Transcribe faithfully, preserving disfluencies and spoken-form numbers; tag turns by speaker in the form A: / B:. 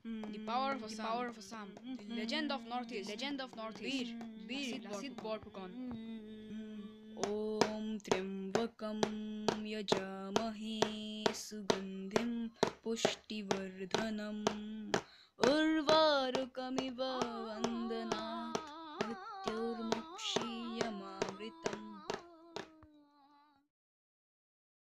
A: The power of Assam. The power of Assam. The legend of Northeast. Legend of Northeast. Veer. Veer. Lasit Borphukan.
B: ॐ त्र्यम्बकं यजामहे सुगन्धिं पुष्टिवर्धनम् उर्वारुकमिव वन्दना